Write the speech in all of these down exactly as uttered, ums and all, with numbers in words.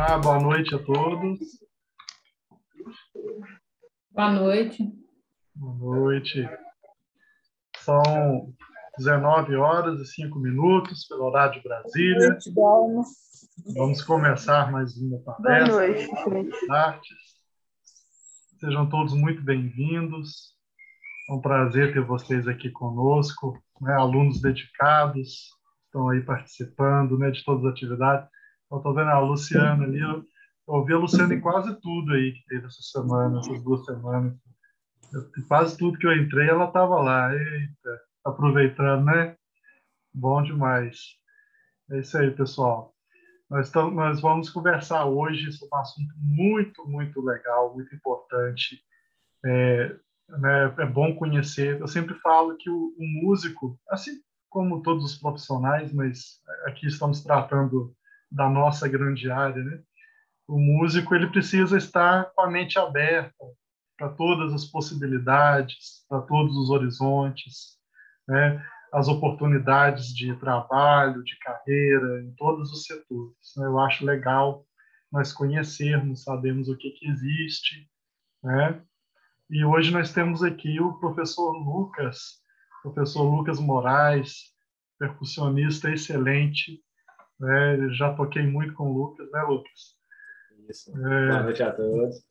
Olá, boa noite a todos. Boa noite. Boa noite. São dezenove horas e cinco minutos, pelo horário de Brasília. Boa noite, Vamos começar mais uma palestra. Boa noite. Artes. Sejam todos muito bem-vindos. É um prazer ter vocês aqui conosco, né? Alunos dedicados, estão aí participando, né, de todas as atividades. Eu estou vendo a Luciana ali, eu ouvi a Luciana em quase tudo aí que teve essa semana, essas duas semanas. Eu, quase tudo que eu entrei, ela estava lá. Eita, aproveitando, né? Bom demais. É isso aí, pessoal. Nós, estamos, nós vamos conversar hoje sobre um assunto muito, muito legal, muito importante. É, né, é bom conhecer. Eu sempre falo que o, o músico, assim como todos os profissionais, mas aqui estamos tratando da nossa grande área, né? O músico ele precisa estar com a mente aberta para todas as possibilidades, para todos os horizontes, né? As oportunidades de trabalho, de carreira, em todos os setores, né? Eu acho legal nós conhecermos, sabemos o que, que existe, né? E hoje nós temos aqui o professor Lucas, professor Lucas Moraes, percussionista excelente, né? Já toquei muito com o Lucas, né, Lucas? Isso. É... Boa noite a todos.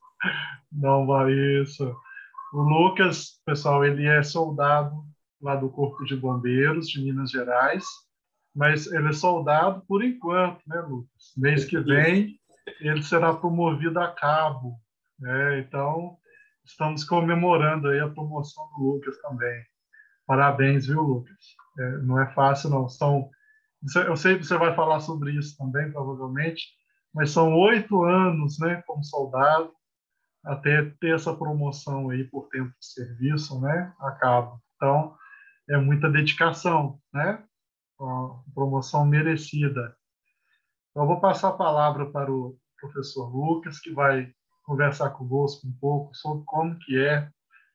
Não vai isso. O Lucas, pessoal, ele é soldado lá do Corpo de Bombeiros de Minas Gerais, mas ele é soldado por enquanto, né, Lucas? Mês que vem ele será promovido a cabo, né? Então, estamos comemorando aí a promoção do Lucas também. Parabéns, viu, Lucas? É, não é fácil, não. São, eu sei que você vai falar sobre isso também, provavelmente, mas são oito anos, né, como soldado, até ter essa promoção aí por tempo de serviço, né, a cabo. Então, é muita dedicação, né? Uma promoção merecida. Então, eu vou passar a palavra para o professor Lucas, que vai conversar conosco um pouco sobre como que é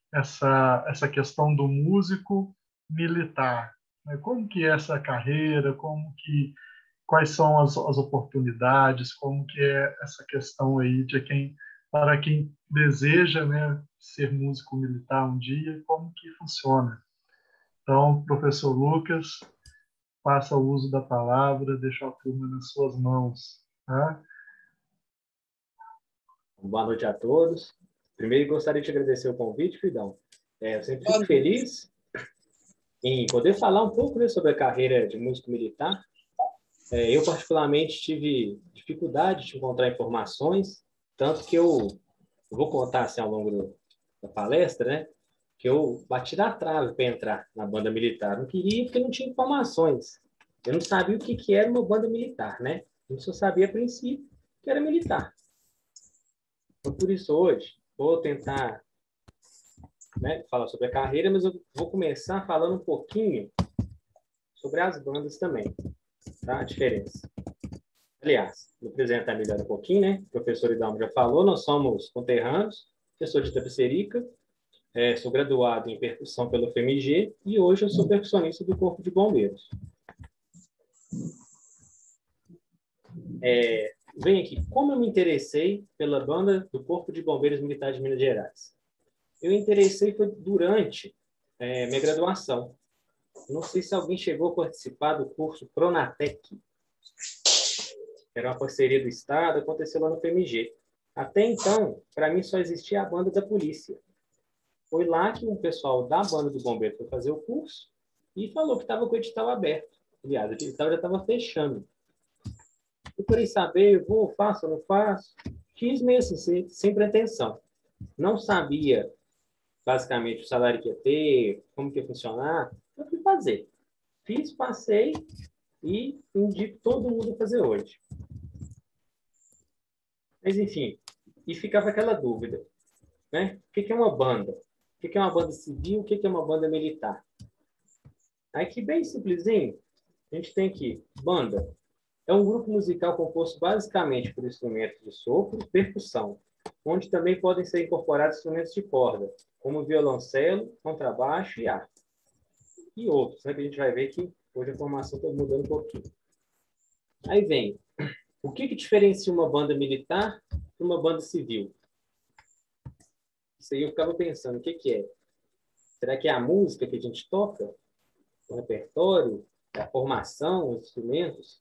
essa, essa questão do músico militar, né? Como que é essa carreira, como que, quais são as, as oportunidades, como que é essa questão aí de quem, para quem deseja, né, ser músico militar um dia, como que funciona. Então, professor Lucas, faça o uso da palavra, deixa a turma nas suas mãos. Tá? Boa noite a todos. Primeiro, gostaria de agradecer o convite, Fidão. É, eu sempre fico feliz em poder falar um pouco, né, sobre a carreira de músico militar. É, eu, particularmente, tive dificuldade de encontrar informações, tanto que eu, eu vou contar assim, ao longo do, da palestra, né, que eu bati na trave para entrar na banda militar. Não queria porque não tinha informações. Eu não sabia o que, que era uma banda militar, né? Eu só sabia, a princípio, que era militar. Então, por isso, hoje, vou tentar, né, falar sobre a carreira, mas eu vou começar falando um pouquinho sobre as bandas também, tá? A diferença. Aliás, vou apresentar melhor um pouquinho, né? O professor Idalmo já falou, nós somos conterrâneos, eu sou de Itapecerica, é, sou graduado em percussão pelo F M G e hoje eu sou percussionista do Corpo de Bombeiros. É, vem aqui, como eu me interessei pela banda do Corpo de Bombeiros Militar de Minas Gerais? Eu me interessei foi durante é, minha graduação. Não sei se alguém chegou a participar do curso Pronatec. Era uma parceria do Estado, aconteceu lá no F M G. Até então, para mim, só existia a banda da polícia. Foi lá que um pessoal da banda do bombeiro foi fazer o curso e falou que estava com o edital aberto. Aliás, o edital já estava fechando. Procurei saber, vou, faço ou não faço. Fiz mesmo, sem, sem pretensão. Não sabia, basicamente, o salário que ia ter, como que ia funcionar. Eu fui fazer. Fiz, passei e indico todo mundo a fazer hoje. Mas, enfim, e ficava aquela dúvida, né? O que é uma banda? O que é uma banda civil? O que é uma banda militar? Aqui, bem simplesinho, a gente tem que banda é um grupo musical composto basicamente por instrumentos de sopro e percussão, onde também podem ser incorporados instrumentos de corda, como violoncelo, contrabaixo e arco. E outros, né, que a gente vai ver que hoje a formação está mudando um pouquinho. Aí vem O que, que diferencia uma banda militar de uma banda civil? Isso aí eu ficava pensando, o que, que é? Será que é a música que a gente toca? O repertório? A formação? Os instrumentos?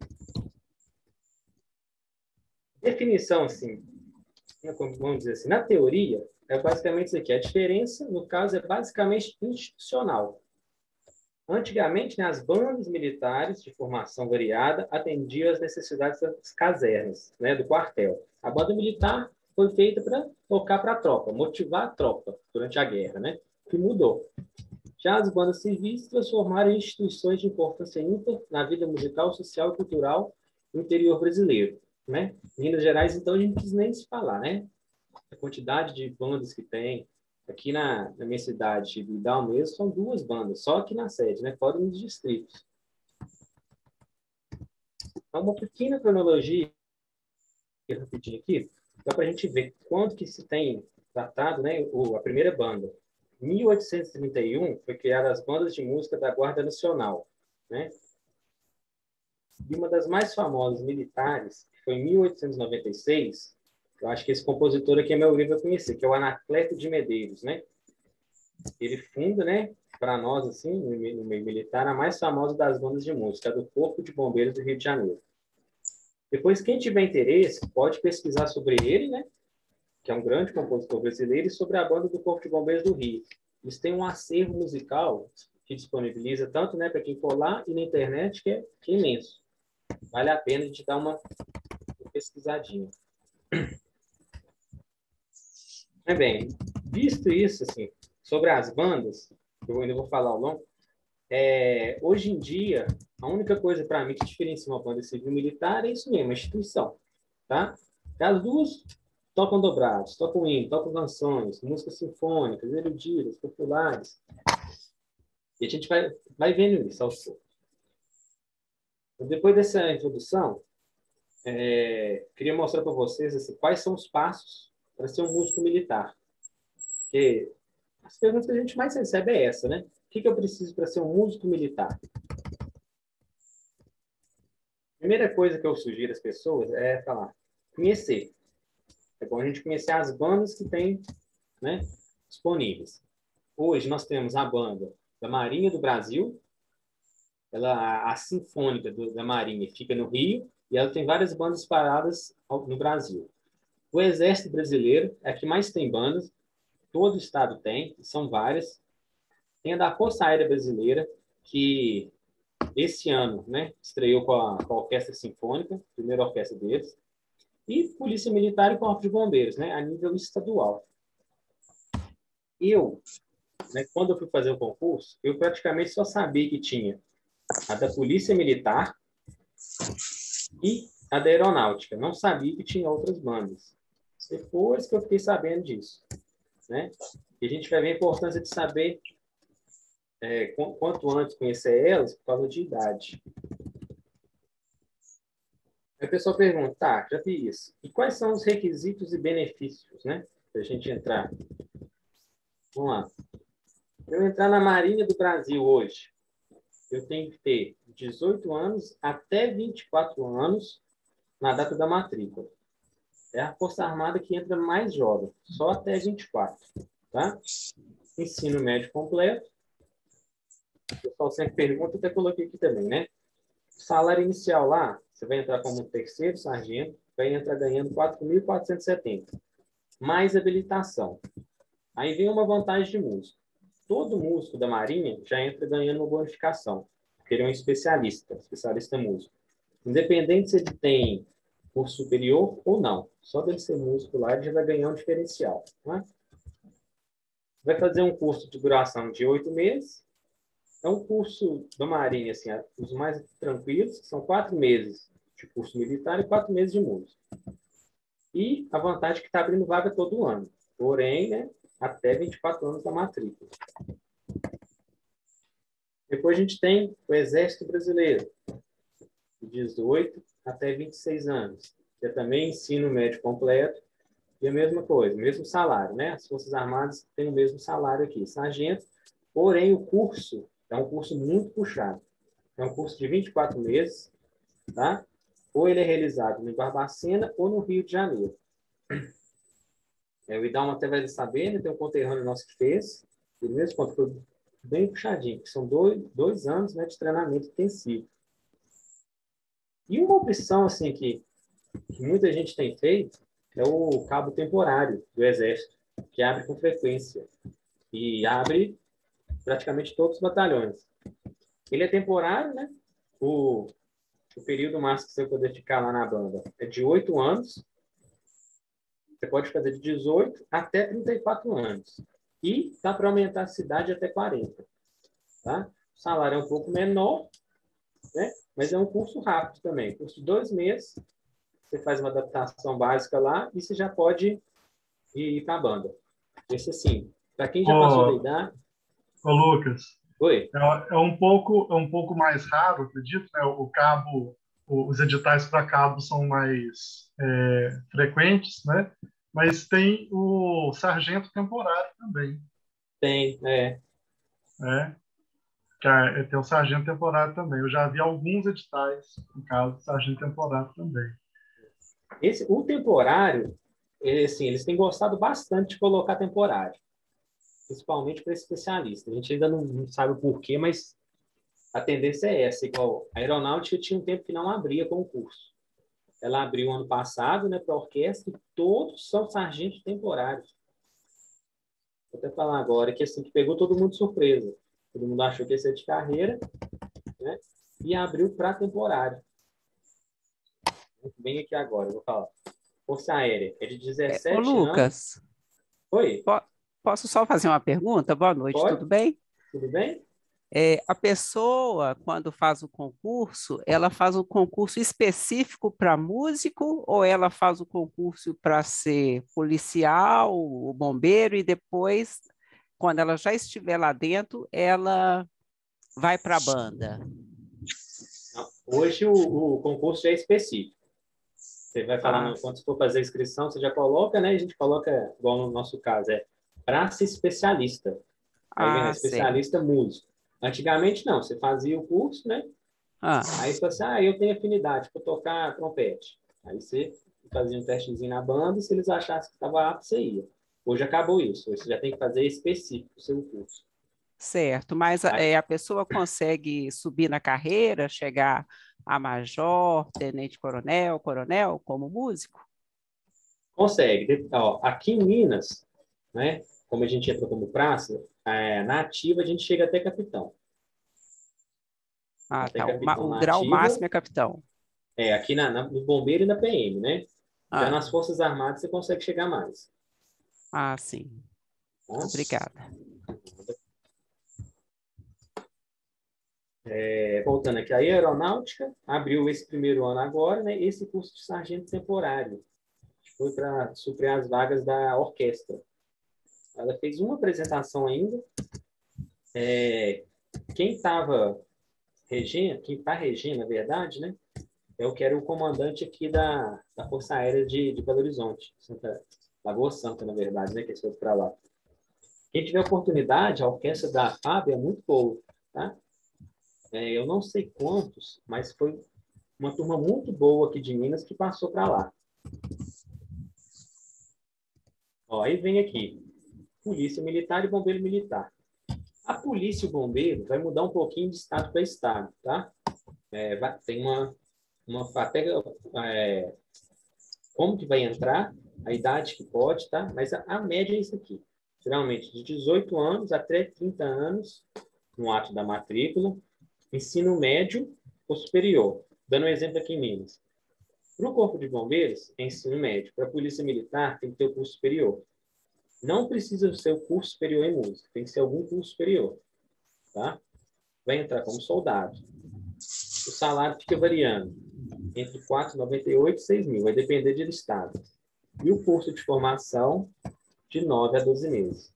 Definição, assim, vamos dizer assim, na teoria, é basicamente isso aqui. A diferença, no caso, é basicamente institucional. Antigamente, né, as bandas militares de formação variada atendiam às necessidades das casernas, né, do quartel. A banda militar foi feita para tocar para a tropa, motivar a tropa durante a guerra, né, que mudou. Já as bandas civis se transformaram em instituições de importância ímpar na vida musical, social e cultural do interior brasileiro. Né? Em Minas Gerais, então, a gente não precisa nem se falar, né? A quantidade de bandas que tem. Aqui na, na minha cidade, de Vidal mesmo, são duas bandas, só aqui na sede, né? Fora nos distritos. Então, uma pequena cronologia, rapidinho aqui, só para a gente ver quando que se tem tratado, né? O, a primeira banda. Em mil oitocentos e trinta e um, foi criada as bandas de música da Guarda Nacional, né? E uma das mais famosas militares, que foi em mil oitocentos e noventa e seis, eu acho que esse compositor aqui a maioria vai conhecer, que é o Anacleto de Medeiros, né? Ele funda, né, para nós, assim, no meio militar, a mais famosa das bandas de música, a do Corpo de Bombeiros do Rio de Janeiro. Depois, quem tiver interesse, pode pesquisar sobre ele, né, que é um grande compositor brasileiro, e sobre a banda do Corpo de Bombeiros do Rio. Eles têm um acervo musical que disponibiliza tanto, né, para quem for lá e na internet, que é, que é imenso. Vale a pena a gente dar uma pesquisadinha. É bem, visto isso, assim, sobre as bandas, eu ainda vou falar ao longo, é, hoje em dia, a única coisa para mim que diferencia uma banda civil militar é isso mesmo, a instituição. Tá? As duas tocam dobrados, tocam hino, tocam canções, músicas sinfônicas, eruditas, populares. E a gente vai, vai vendo isso aos poucos. Depois dessa introdução, é, queria mostrar para vocês assim, quais são os passos para ser um músico militar. Porque as perguntas que a gente mais recebe é essa, né? O que, que eu preciso para ser um músico militar? Primeira coisa que eu sugiro às pessoas é falar, conhecer. É bom a gente conhecer as bandas que tem, né, disponíveis. Hoje nós temos a banda da Marinha do Brasil, ela, a Sinfônica do, da Marinha fica no Rio, e ela tem várias bandas paradas no Brasil. O Exército Brasileiro é a que mais tem bandas, todo estado tem, são várias. Tem a da Força Aérea Brasileira, que esse ano, né, estreou com a, com a Orquestra Sinfônica, primeira orquestra deles, e Polícia Militar e Corpo de Bombeiros, né, a nível estadual. Eu, né, quando eu fui fazer o concurso, eu praticamente só sabia que tinha a da Polícia Militar e a da Aeronáutica. Não sabia que tinha outras bandas. Depois que eu fiquei sabendo disso, né? E a gente vai ver a importância de saber é, quanto antes conhecer elas por causa de idade. Aí o pessoal pergunta, tá, já vi isso. E quais são os requisitos e benefícios, né? Para a gente entrar. Vamos lá. Para eu entrar na Marinha do Brasil hoje, eu tenho que ter dezoito anos até vinte e quatro anos na data da matrícula. É a Força Armada que entra mais jovem, só até vinte e quatro. Tá? Ensino médio completo. O pessoal sempre pergunta, até coloquei aqui também, né? O salário inicial lá, você vai entrar como terceiro sargento, vai entrar ganhando quatro mil quatrocentos e setenta. Mais habilitação. Aí vem uma vantagem de músico. Todo músico da Marinha já entra ganhando uma bonificação, porque ele é um especialista, especialista músico. Independente se ele tem curso superior ou não, só dele ser músico lá, ele já vai ganhar um diferencial. Né? Vai fazer um curso de duração de oito meses. É um curso da Marinha, assim, os mais tranquilos, são quatro meses de curso militar e quatro meses de música. E a vantagem é que está abrindo vaga todo ano. Porém, né, até vinte e quatro anos da matrícula. Depois a gente tem o Exército Brasileiro, de dezoito até vinte e seis anos. Que é também ensino médio completo. E a mesma coisa, mesmo salário, né? As Forças Armadas têm o mesmo salário aqui, sargento. Porém, o curso é um curso muito puxado. É um curso de vinte e quatro meses, tá? ou ele é realizado em Barbacena ou no Rio de Janeiro. É, o Idalma até vai saber, né? Tem um conterrâneo nosso que fez, ele mesmo conta, foi bem puxadinho, que são dois, dois anos, né, de treinamento intensivo. E uma opção assim, que, que muita gente tem feito é o cabo temporário do Exército, que abre com frequência e abre praticamente todos os batalhões. Ele é temporário, né? O, o período máximo que você vai poder ficar lá na banda é de oito anos. Você pode fazer de dezoito até trinta e quatro anos. E dá para aumentar a cidade até quarenta. Tá? O salário é um pouco menor, né? Mas é um curso rápido também. Curso de dois meses, você faz uma adaptação básica lá e você já pode ir para a banda. Esse assim, para quem já passou da Ô, idade... ô Lucas, Oi? é, é um pouco, é um pouco mais raro, acredito, né? O cabo, o- os editais para cabo são mais é, frequentes, né? Mas tem o sargento temporário também, Tem, é. né? Que é, tem o sargento temporário também. Eu já vi alguns editais, no caso, do sargento temporário também. Esse, o temporário, ele, assim, eles têm gostado bastante de colocar temporário, principalmente para especialista. A gente ainda não, não sabe o porquê, mas a tendência é essa. Igual a aeronáutica tinha um tempo que não abria concurso. Ela abriu ano passado, né, para a orquestra, e todos são sargentos temporários. Vou até falar agora que assim que pegou todo mundo de surpresa. Todo mundo achou que ia ser de carreira, né? E abriu para temporário. Bem aqui agora, eu vou falar. Força Aérea é de É, ô, dezessete anos. Lucas, Oi, po- posso só fazer uma pergunta? Boa noite, pode? tudo bem? Tudo bem? É, a pessoa, quando faz o concurso, ela faz um concurso específico para músico ou ela faz o concurso para ser policial, ou bombeiro, e depois, quando ela já estiver lá dentro, ela vai para a banda? Não. Hoje o, o concurso já é específico. Você vai falar, Ah, no, quando você for fazer a inscrição, você já coloca, né? A gente coloca, igual no nosso caso, é para ser especialista. Aí vem lá, ah, certo. especialista músico. Antigamente, não. Você fazia o curso, né? Ah, Aí você fala assim, ah, eu tenho afinidade para tocar trompete. Aí você fazia um testezinho na banda e se eles achassem que estava apto, você ia. Hoje acabou isso. Hoje você já tem que fazer específico o seu curso. certo, mas a, Aí, é, a pessoa consegue subir na carreira, chegar a major, tenente-coronel, coronel, como músico? consegue. Ó, aqui em Minas, né, como a gente entra como praça, é, na ativa a gente chega até capitão. Ah, Até tá. O, ma- capitão o na grau ativa, máximo é capitão. é, aqui na, na, no bombeiro e na P M, né? Já Ah, nas Forças Armadas você consegue chegar mais. ah, sim. Tá? Obrigada. É, voltando aqui, a aeronáutica abriu esse primeiro ano agora, né? Esse curso de sargento temporário. Foi para suprir as vagas da orquestra. Ela fez uma apresentação ainda. É, quem estava regendo, quem está regendo, na verdade, né? É o que era o comandante aqui da, da Força Aérea de, de Belo Horizonte, Santa, Lagoa Santa, na verdade, né? Que eles foram para lá. Quem tiver oportunidade, a orquestra da F A B é muito boa, tá? É, eu não sei quantos, mas foi uma turma muito boa aqui de Minas que passou para lá. Ó, aí vem aqui, Polícia Militar e Bombeiro Militar. A polícia e o bombeiro vai mudar um pouquinho de estado para estado, tá? É, vai, tem uma, uma até, é, como que vai entrar, a idade que pode, tá? Mas a, a média é isso aqui. Geralmente, de dezoito anos até trinta anos, no ato da matrícula, ensino médio ou superior. Dando um exemplo aqui em Minas. Para o Corpo de Bombeiros, é ensino médio. Para a Polícia Militar, tem que ter o curso superior. Não precisa ser o curso superior em música, tem que ser algum curso superior. Tá? Vai entrar como soldado. O salário fica variando entre quatro vírgula noventa e oito e seis mil, vai depender de estado. E o curso de formação, de nove a doze meses.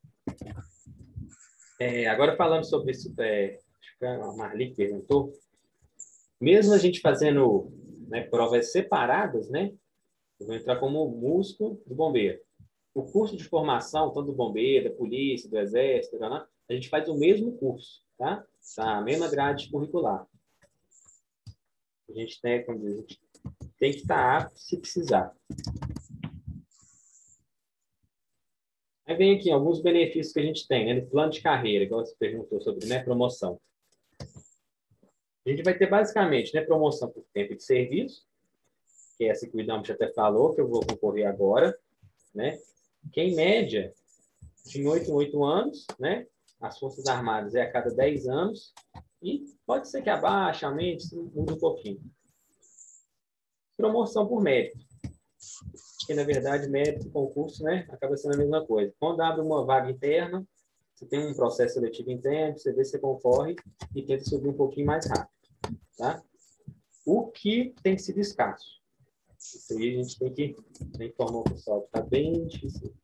É, agora, falando sobre isso, é, acho que a Marli que perguntou, mesmo a gente fazendo, né, provas separadas, né, eu vou entrar como músico do bombeiro. O curso de formação, tanto do bombeiro, da polícia, do exército, a gente faz o mesmo curso, tá? A mesma grade curricular. A gente tem, como diz, tem que estar apto se precisar. Aí vem aqui alguns benefícios que a gente tem, né? No plano de carreira, igual você perguntou sobre, né? Promoção. A gente vai ter basicamente, né? Promoção por tempo de serviço, que é essa que o Idam já até falou, que eu vou concorrer agora, né? Que em média, de oito em oito anos, né? As Forças Armadas é a cada dez anos, e pode ser que abaixe, aumente, muda um pouquinho. Promoção por mérito. Que, na verdade, mérito e concurso, né, acaba sendo a mesma coisa. Quando abre uma vaga interna, você tem um processo seletivo interno, você vê se você concorre e tenta subir um pouquinho mais rápido. Tá? O que tem sido escasso. Isso aí a gente tem que, tem que informar o pessoal, que está bem difícil.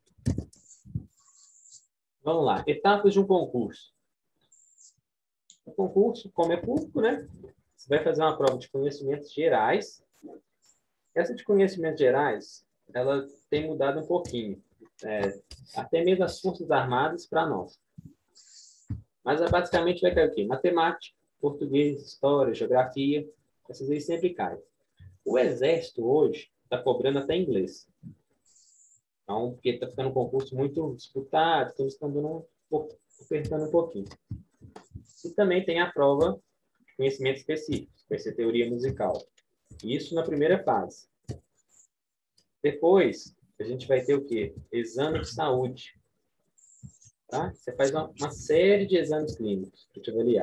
Vamos lá. Etapas de um concurso. O concurso, como é público, né? Você vai fazer uma prova de conhecimentos gerais. Essa de conhecimentos gerais, ela tem mudado um pouquinho. É, até mesmo as Forças Armadas para nós. Mas basicamente vai cair o quê? Matemática, português, história, geografia. Essas aí sempre caem. O Exército hoje está cobrando até inglês. Então, porque está ficando um concurso muito disputado, então eles estão dando um pouco, apertando um pouquinho. E também tem a prova de conhecimento específico, que vai ser teoria musical. Isso na primeira fase. Depois, a gente vai ter o quê? Exame de saúde. Tá? Você faz uma, uma série de exames clínicos para te avaliar.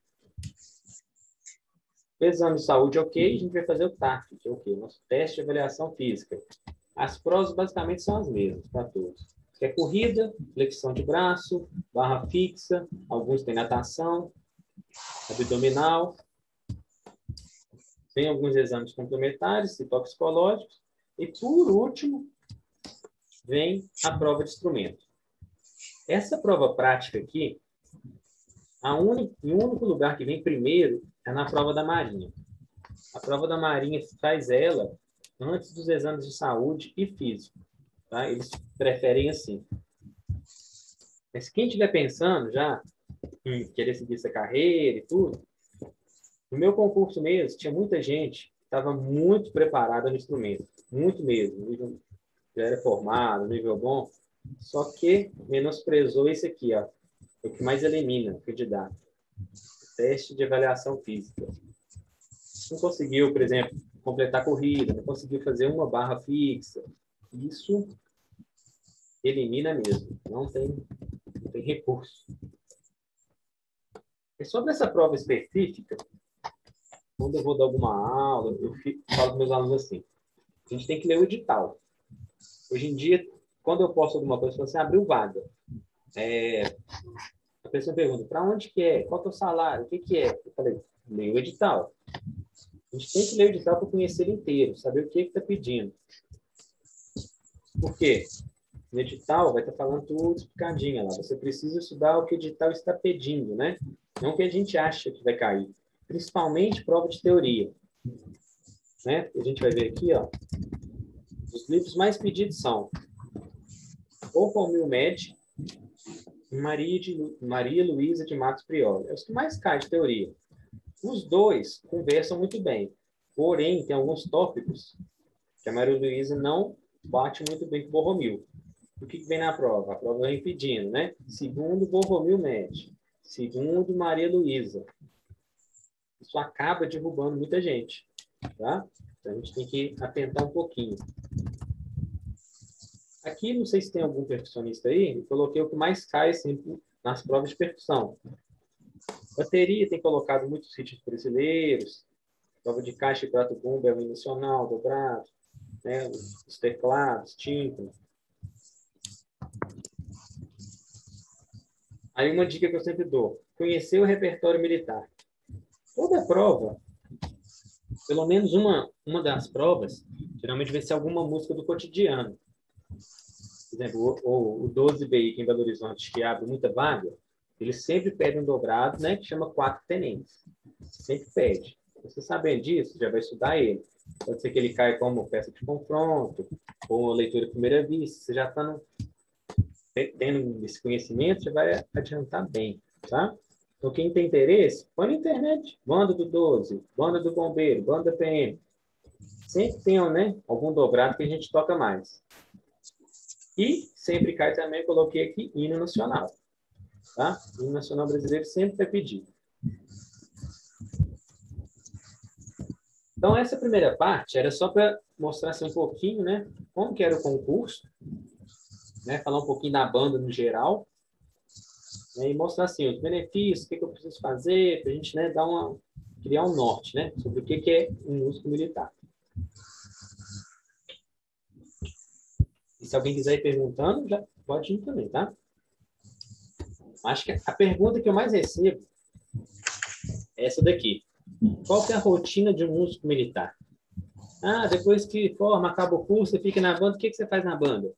O exame de saúde, ok, a gente vai fazer o T A F, que é o quê? Nosso teste de avaliação física. As provas basicamente são as mesmas para todos. Que é corrida, flexão de braço, barra fixa, alguns têm natação, abdominal. Tem alguns exames complementares e toxicológicos. E, por último, vem a prova de instrumento. Essa prova prática aqui, a única, o único lugar que vem primeiro é na prova da Marinha. A prova da Marinha faz ela antes dos exames de saúde e físico. Tá? Eles preferem assim. Mas quem estiver pensando já em querer seguir essa carreira e tudo, no meu concurso mesmo, tinha muita gente que estava muito preparada no instrumento. Muito mesmo. Nível, já era formado, nível bom. Só que menosprezou isso aqui, ó. É o que mais elimina o candidato. Teste de avaliação física. Não conseguiu, por exemplo, completar a corrida, não conseguiu fazer uma barra fixa. Isso elimina mesmo. Não tem, não tem recurso. E sobre essa prova específica, quando eu vou dar alguma aula, eu fico, falo com meus alunos assim, a gente tem que ler o edital. Hoje em dia, quando eu posto alguma coisa, você abriu vaga. É, a pessoa pergunta, para onde que é? Qual que é o salário? O que que é? Eu falei, leia o edital. A gente tem que ler o edital para conhecer ele inteiro, saber o que está pedindo. Por quê? No edital vai estar falando tudo explicadinho lá. Você precisa estudar o que o edital está pedindo, né? Não o que a gente acha que vai cair. Principalmente prova de teoria. Né? A gente vai ver aqui, ó. Os livros mais pedidos são ou Palmil Med e Maria, de, Maria Luísa de Matos Prioli. É os que mais caem de teoria. Os dois conversam muito bem. Porém, tem alguns tópicos que a Maria Luísa não bate muito bem com o Borromil. O que vem na prova? A prova vem pedindo, né? Segundo Borromil Med. Segundo Maria Luísa. Isso acaba derrubando muita gente. Tá? Então, a gente tem que atentar um pouquinho. Aqui, não sei se tem algum percussionista aí, eu coloquei o que mais cai sempre nas provas de percussão. Bateria tem colocado muitos ritmos brasileiros, prova de caixa e prato bumbo é o nacional, dobrado, né? Os teclados, tímpano. Aí uma dica que eu sempre dou, conhecer o repertório militar. Toda prova, pelo menos uma, uma das provas, geralmente vai ser alguma música do cotidiano. Por exemplo, o, o doze B I, que em Belo Horizonte, que abre muita vaga, eles sempre pedem um dobrado, né, que chama quatro tenentes. Sempre pede. Você sabendo disso, já vai estudar ele. Pode ser que ele caia como peça de confronto, ou leitura à primeira vista. Você já está no, tendo esse conhecimento, já vai adiantar bem, tá? Então, quem tem interesse, põe na internet. Banda do doze, banda do bombeiro, banda P M. sempre tem, né, algum dobrado que a gente toca mais. E sempre cai também, eu coloquei aqui, hino nacional. Tá? O hino nacional brasileiro sempre é pedido. Então, essa primeira parte era só para mostrar assim, um pouquinho, né, como que era o concurso, né, falar um pouquinho da banda no geral, né, e mostrar assim, os benefícios, o que, que eu preciso fazer, para a gente, né, dar uma, criar um norte, né, sobre o que, que é um músico militar. E se alguém quiser ir perguntando, já pode ir também, tá? Acho que a pergunta que eu mais recebo é essa daqui. Qual que é a rotina de um músico militar? Ah, depois que forma, acaba o curso, você fica na banda, o que, que você faz na banda?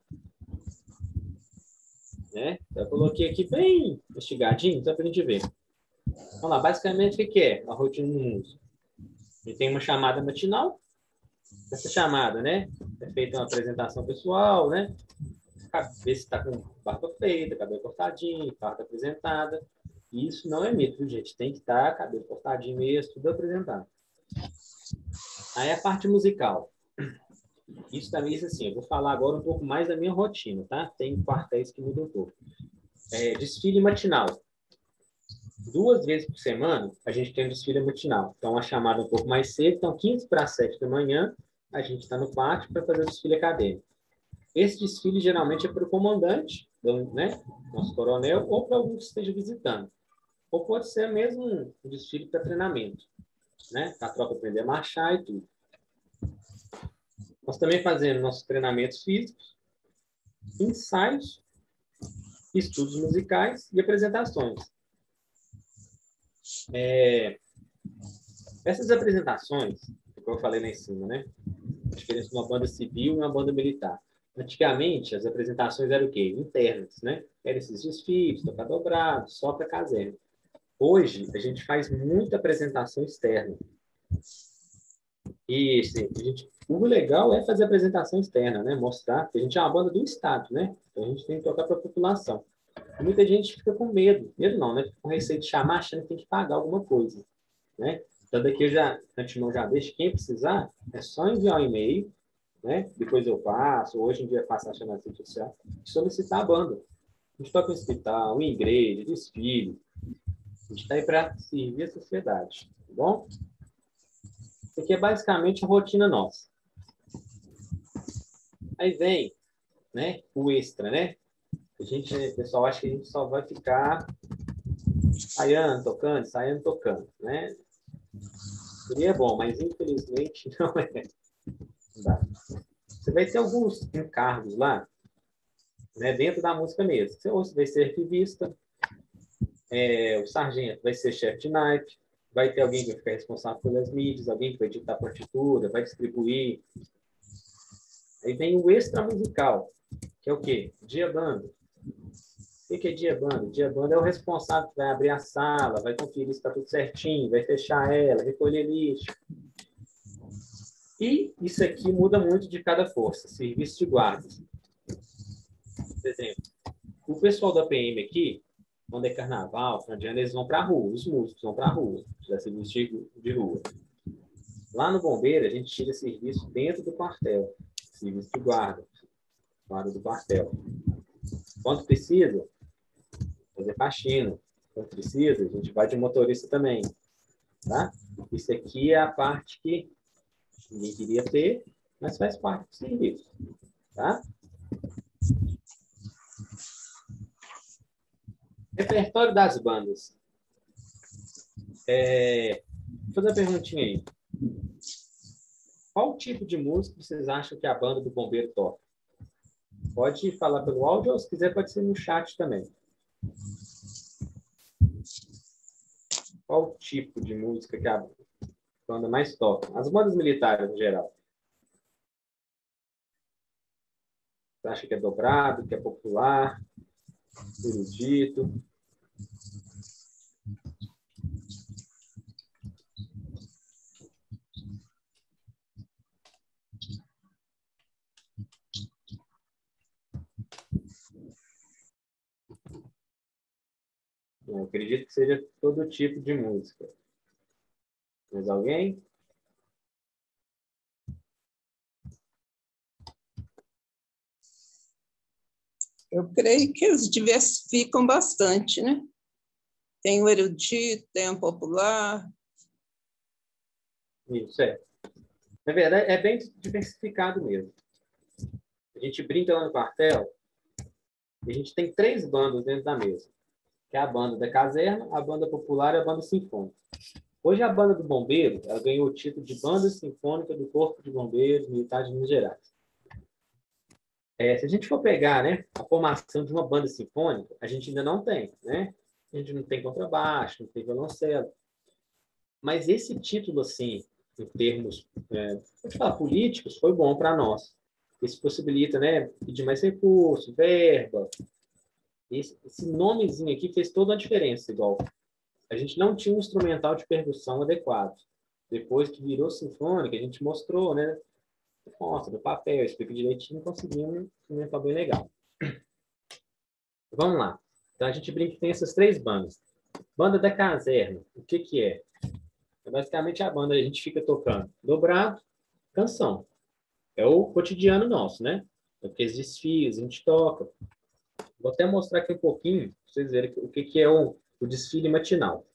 Né? Eu coloquei aqui bem investigadinho, só para a gente ver. Vamos lá, basicamente o que, que é a rotina do músico? Ele tem uma chamada matinal. Essa chamada, né? É feita uma apresentação pessoal, né? Ver se está com barba feita, cabelo cortadinho, farda apresentada. Isso não é mito, viu, gente? Tem que estar tá, cabelo cortadinho mesmo, tudo apresentado. Aí a parte musical. Isso também, isso assim, eu vou falar agora um pouco mais da minha rotina, tá? Tem quartéis que mudam um pouco. É, desfile matinal. Duas vezes por semana, a gente tem um desfile matinal. Então, a chamada um pouco mais cedo. Então, quinze para sete da manhã, a gente está no pátio para fazer o desfile acadêmico. Esse desfile, geralmente, é para o comandante, né? Nosso coronel, ou para algum que esteja visitando. Ou pode ser mesmo um desfile para treinamento, né? Para a tropa aprender a marchar e tudo. Nós também fazemos nossos treinamentos físicos, ensaios, estudos musicais e apresentações. É, essas apresentações, como eu falei lá em cima, né? A diferença de uma banda civil e uma banda militar. Antigamente, as apresentações eram o quê? Internas, né? Eram esses desfiles, tocar dobrado, só para caserna. Hoje, a gente faz muita apresentação externa. E assim, a gente, o legal é fazer apresentação externa, né? Mostrar que a gente é uma banda do Estado, né? Então, a gente tem que tocar para a população. E muita gente fica com medo. Medo não, né? Com receio de chamar, achando que tem que pagar alguma coisa, né? Então, daqui eu já, antemão, já deixo. Quem precisar, é só enviar um e-mail, né? Depois eu passo, hoje em dia é fácil achar na rede social, e solicitar a banda. A gente toca em hospital, em igreja, desfile. A gente está aí para servir a sociedade, tá bom? Isso aqui é basicamente a rotina nossa. Aí vem, né, o extra, né? A gente, o pessoal acha que a gente só vai ficar ensaiando, tocando, ensaiando, tocando, né? Seria bom, mas infelizmente não é. Não dá. Você vai ter alguns encargos lá, né, dentro da música mesmo. Você vai ser arquivista, é, o sargento vai ser chefe de naipe, vai ter alguém que vai ficar responsável pelas mídias, alguém que vai editar a partitura, vai distribuir. Aí vem o extra musical, que é o quê? Dia banda. O que é dia banda? Dia banda é o responsável que vai abrir a sala, vai conferir se está tudo certinho, vai fechar ela, recolher lixo. E isso aqui muda muito de cada força. Serviço de guarda. Por exemplo, o pessoal da P M aqui, quando é carnaval, final de ano, eles vão para a rua, os músicos vão para a rua, já serviço de, de rua. Lá no bombeiro, a gente tira serviço dentro do quartel, serviço de guarda, guarda do quartel. Quando precisa, fazer faxina. Quando precisa, a gente vai de motorista também, tá? Isso aqui é a parte que ninguém queria ter, mas faz parte do serviço, tá? Repertório das bandas. É... Vou fazer uma perguntinha aí. Qual tipo de música vocês acham que a banda do bombeiro toca? Pode falar pelo áudio ou, se quiser, pode ser no chat também. Qual tipo de música que a banda mais toca? As bandas militares, em geral. Você acha que é dobrado, que é popular, erudito? Eu acredito que seja todo tipo de música. Mais alguém? Eu creio que eles diversificam bastante, né? Tem o erudito, tem o popular. Isso, é. Na verdade, é bem diversificado mesmo. A gente brinca lá no quartel, e a gente tem três bandas dentro da mesa, que é a banda da caserna, a banda popular e a banda sinfônica. Hoje a banda do bombeiro, ela ganhou o título de Banda Sinfônica do Corpo de Bombeiros Militar de Minas Gerais. É, se a gente for pegar, né, a formação de uma banda sinfônica, a gente ainda não tem, né? A gente não tem contrabaixo, não tem violoncelo. Mas esse título, assim, em termos, é, pode falar, políticos, foi bom para nós. Isso possibilita, né, pedir mais recursos, verba. Esse, esse nomezinho aqui fez toda a diferença, igual. A gente não tinha um instrumental de percussão adequado. Depois que virou sinfônica, a gente mostrou, né? Mostra no papel, explica direitinho, conseguimos um instrumental bem legal. Vamos lá. Então, a gente brinca que tem essas três bandas. Banda da caserna, o que que é? É basicamente a banda, a gente fica tocando dobrado, canção. É o cotidiano nosso, né? É aqueles desfiles, a gente toca. Vou até mostrar aqui um pouquinho, para vocês verem o que que é o, o desfile matinal.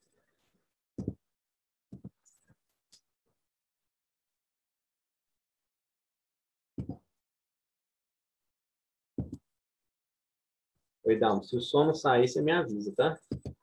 Oi, Dalmo, se o som não sair, você me avisa, tá?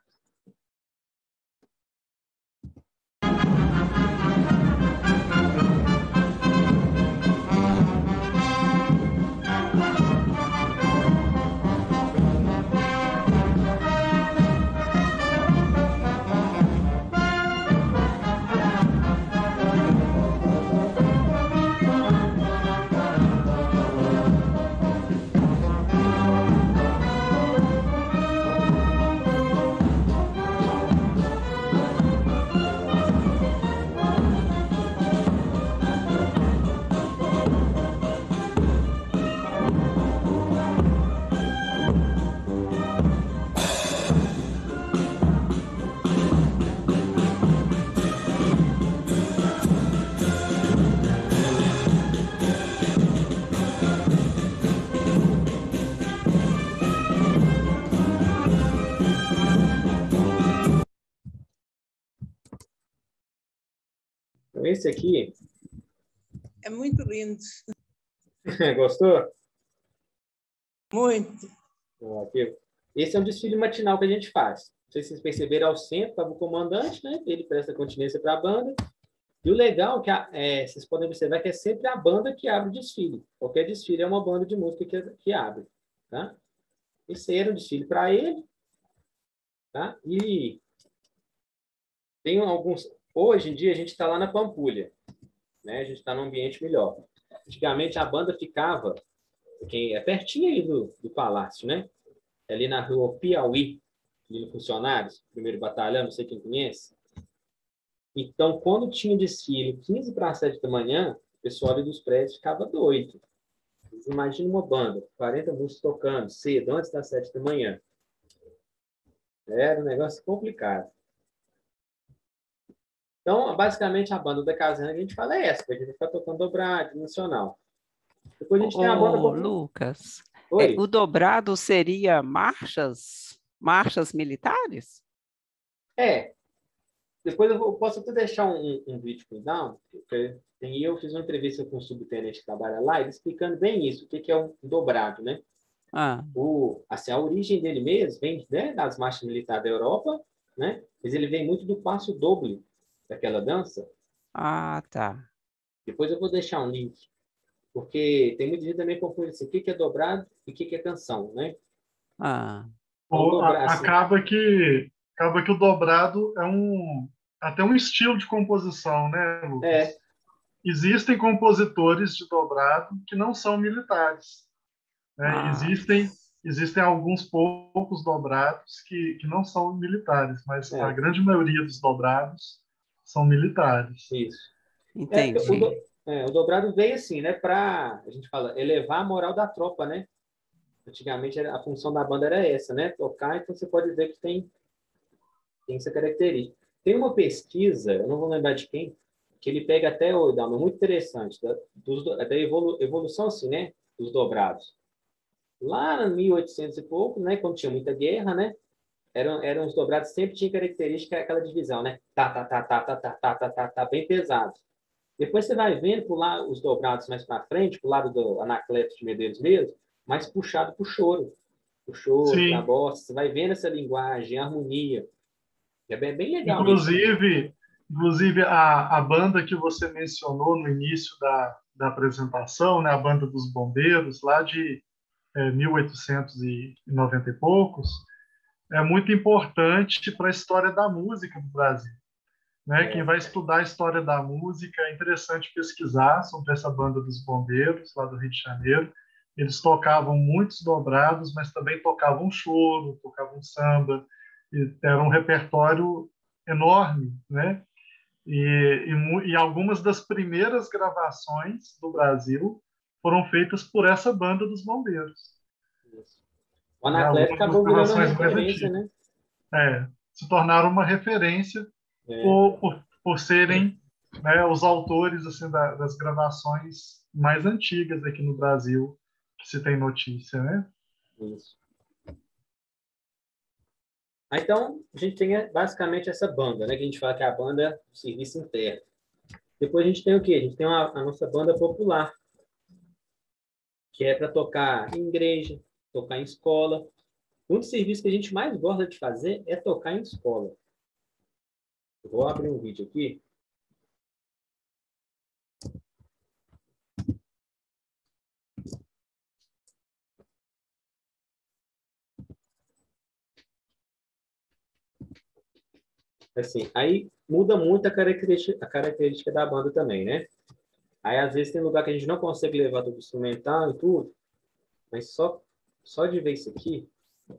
Então, esse aqui... É muito lindo. Gostou? Muito. Aqui. Esse é um desfile matinal que a gente faz. Não sei se vocês perceberam, ao centro estava o comandante, né? Ele presta continência para a banda. E o legal é que a, é, vocês podem observar que é sempre a banda que abre o desfile. Qualquer desfile é uma banda de música que, que abre. Tá? Esse era um desfile para ele. Tá? E tem alguns... Hoje em dia a gente está lá na Pampulha. Né? A gente está num ambiente melhor. Antigamente a banda ficava... Quem é pertinho aí do, do palácio, né? Ali na rua Piauí, ali no Funcionários, primeiro batalhão, não sei quem conhece. Então, quando tinha desfile, quinze para as sete da manhã, o pessoal ali dos prédios ficava doido. Imagina uma banda, quarenta músicos tocando, cedo, antes das sete da manhã. Era um negócio complicado. Então, basicamente, a banda da caserna que a gente fala é essa, que a gente fica tocando dobrado, nacional. Depois a gente Ô, tem a banda... Lucas, Oi? é, o dobrado seria marchas, marchas militares? É. Depois eu posso até deixar um, um vídeo com o Down, porque tem, eu fiz uma entrevista com um subtenente que trabalha lá, ele explicando bem isso, o que, que é um dobrado, né? Ah. O, assim, a origem dele mesmo vem, né, das marchas militares da Europa, né? Mas ele vem muito do passo doble daquela dança. Ah, tá. Depois eu vou deixar um link, porque tem muita gente também confunde assim, o que, que é dobrado e o que, que é canção, né? Ah. Então, dobrar, a, assim, acaba que acaba que o dobrado é um até um estilo de composição, né, Lucas? É. Existem compositores de dobrado que não são militares, né? Ah. Existem existem alguns poucos dobrados que, que não são militares, mas É. a grande maioria dos dobrados são militares. Isso. Entendi. É, o, do, é, o dobrado veio assim, né, para, a gente fala, elevar a moral da tropa, né? Antigamente a função da banda era essa, né? Tocar, então você pode ver que tem, tem essa característica. Tem uma pesquisa, eu não vou lembrar de quem, que ele pega até o Dalma, muito interessante, da, dos, da evolu, evolução assim, né? Dos dobrados. Lá em mil e oitocentos e pouco, né, quando tinha muita guerra, né, eram, eram os dobrados, sempre tinha característica aquela divisão, né? Tá, tá, tá, tá, tá, tá, tá, tá, tá, tá, bem pesado. Depois você vai vendo por lá os dobrados mais para frente, pro lado do Anacleto de Medeiros mesmo, mais puxado pro choro. O choro, a bossa, você vai vendo essa linguagem, a harmonia. É bem, bem legal. Inclusive, inclusive a, a banda que você mencionou no início da, da apresentação, né, a banda dos bombeiros, lá de é, mil oitocentos e noventa e poucos, é muito importante para a história da música do Brasil. Né? É. Quem vai estudar a história da música, é interessante pesquisar sobre essa banda dos bombeiros, lá do Rio de Janeiro. Eles tocavam muitos dobrados, mas também tocavam choro, tocavam samba, e era um repertório enorme, né? E, e, e algumas das primeiras gravações do Brasil foram feitas por essa banda dos bombeiros. O Anacleto acabou virando uma referência, né? É, se tornaram uma referência é. por, por, por serem né, os autores assim, da, das gravações mais antigas aqui no Brasil, que se tem notícia, né? Isso. Então, a gente tem basicamente essa banda, né? Que a gente fala que é a banda do serviço interno. Depois a gente tem o quê? A gente tem uma, a nossa banda popular, que é para tocar em igreja, tocar em escola. Um dos serviços que a gente mais gosta de fazer é tocar em escola. Eu vou abrir um vídeo aqui. Assim, aí muda muito a característica, a característica da banda também, né? Aí, às vezes, tem lugar que a gente não consegue levar tudo instrumental e tudo, mas só, só de ver isso aqui...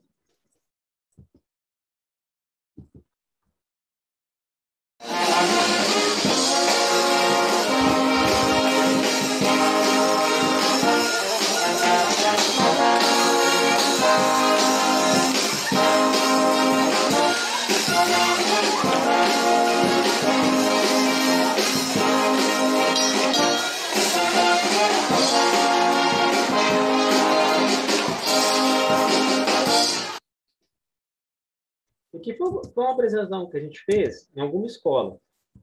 Aqui foi uma apresentação que a gente fez em alguma escola.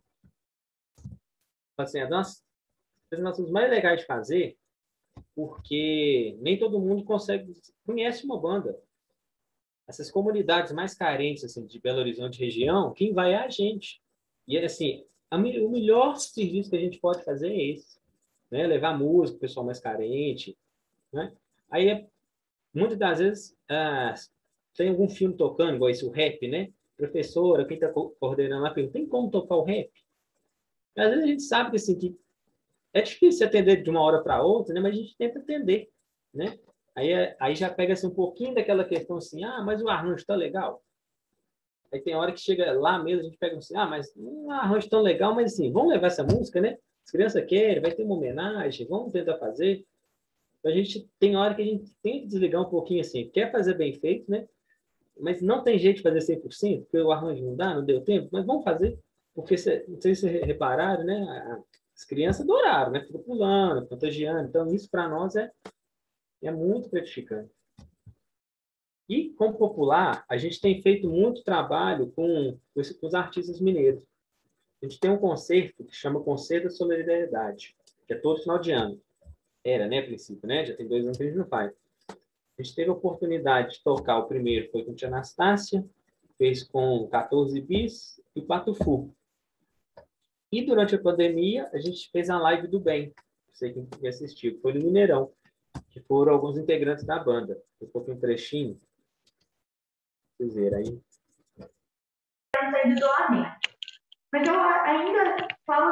Assim, é uma das apresentações mais legais de fazer, porque nem todo mundo consegue, conhece uma banda. Essas comunidades mais carentes assim, de Belo Horizonte região, quem vai é a gente. E assim, a, o melhor serviço que a gente pode fazer é esse. Né? Levar música, o pessoal mais carente. Né? Aí, é, muitas das vezes... Ah, tem algum filme tocando, igual esse, o rap, né? Professora, quem está coordenando lá, pergunta, tem como tocar o rap? Às vezes a gente sabe que, assim, que é difícil atender de uma hora para outra, né? Mas a gente tenta atender, né? Aí, aí já pega assim, um pouquinho daquela questão assim, ah, mas o arranjo está legal. Aí tem hora que chega lá mesmo, a gente pega assim, ah, mas um arranjo tão legal, mas assim, vamos levar essa música, né? As crianças querem, vai ter uma homenagem, vamos tentar fazer. A gente tem hora que a gente tem que desligar um pouquinho assim, quer fazer bem feito, né? Mas não tem jeito de fazer cem por cento, porque o arranjo não dá, não deu tempo, mas vamos fazer, porque cê, não sei se vocês repararam, né? As crianças adoraram, né? Ficam pulando, contagiando, então isso para nós é, é muito gratificante. E, como popular, a gente tem feito muito trabalho com, com, esse, com os artistas mineiros. A gente tem um concerto que chama Concerto da Solidariedade, que é todo final de ano. Era, né, a princípio, né? Já tem dois anos que a gente não faz. A gente teve a oportunidade de tocar, o primeiro foi com a Tia Anastácia, fez com quatorze bis e Patufu. E durante a pandemia, a gente fez a live do bem, não sei quem assistiu, foi no Mineirão, que foram alguns integrantes da banda. Um pouquinho um trechinho. Vocês verem aí. Eu não sei de isolamento, mas eu ainda falo.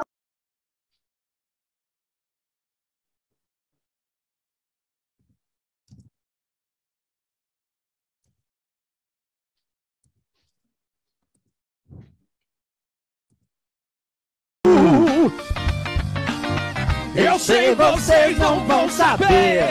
Eu sei, vocês não vão saber,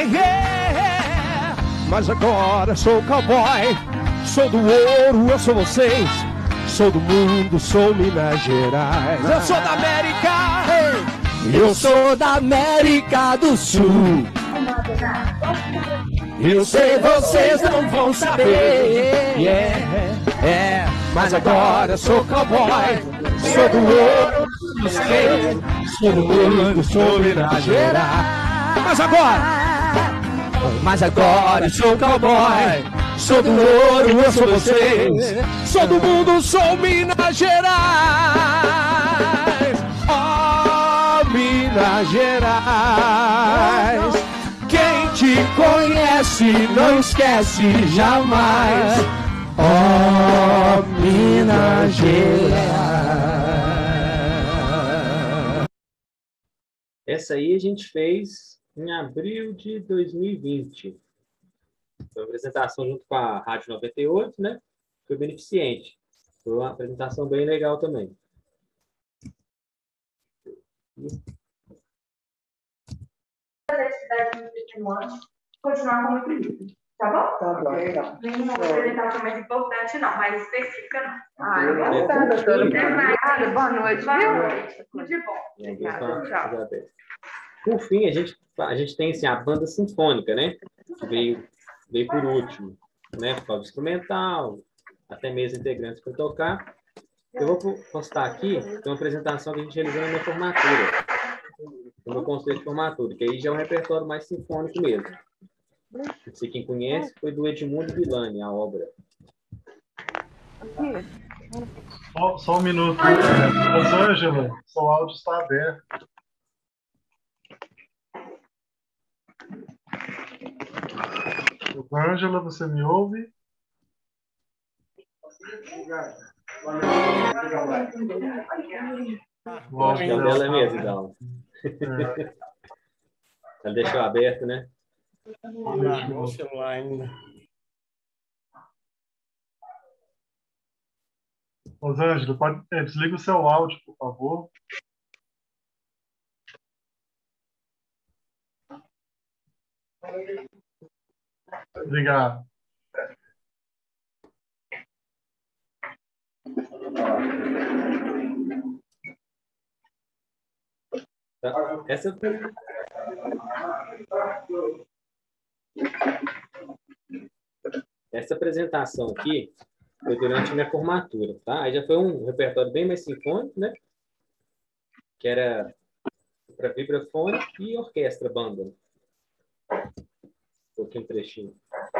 mas agora sou cowboy, sou do ouro, eu sou vocês, sou do mundo, sou Minas Gerais. Eu sou da América, eu sou da América do Sul. Eu sei, vocês não vão saber. Yeah, é, mas agora eu sou cowboy. Sou do ouro, sou do mundo, sou Minas Gerais. Mas agora, mas agora eu sou cowboy. Sou do ouro, eu sou vocês. Sou do mundo, sou Minas Gerais. Oh, Minas Gerais. Quem te conhece não esquece jamais. Oh, Minas Gerais. Essa aí a gente fez em abril de dois mil e vinte. Foi uma apresentação junto com a Rádio noventa e oito, né? Foi beneficente. Foi uma apresentação bem legal também. Continuar como primeiro. Tá bom? Tá bom. Nenhuma apresentação mais importante, não, mais específica, não. Ah, eu gostei, doutora. Obrigada, boa noite. Boa noite. Tudo de bom. Obrigada. Tchau. Por fim, a gente, a gente tem assim, a banda sinfônica, né? Que veio, veio por último, né? Por causa do instrumental, até mesmo integrantes para tocar. Eu vou postar aqui, tem uma apresentação que a gente realizou na minha formatura. No meu conceito de formatura, que aí já é um repertório mais sinfônico mesmo. Não sei quem conhece, foi do Edmundo Villani, a obra. Só, só um minuto. Rosângela, seu áudio está aberto. Rosângela, você me ouve? O áudio dela é mesmo, então. É. Ela deixou aberto, né? Largou o celular ainda. Rosângela, pode, é, desliga o seu áudio, por favor. Obrigado. Tá. Essa... Essa apresentação aqui foi durante a minha formatura, tá? Aí já foi um repertório bem mais sinfônico, né? Que era para vibrafone e orquestra, banda. Um pouquinho trechinho.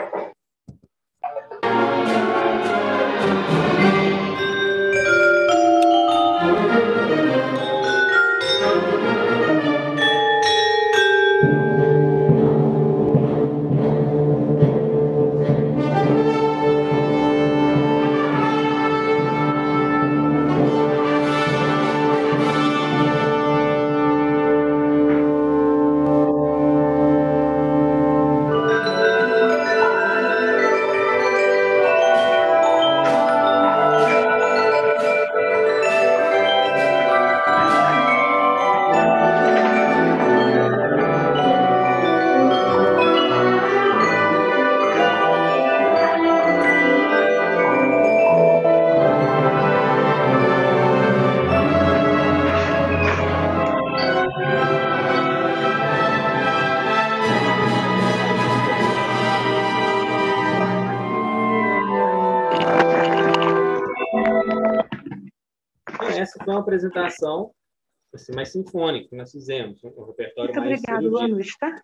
Essa foi uma apresentação assim, mais sinfônica que nós fizemos, um repertório muito mais obrigado, boa noite, tá?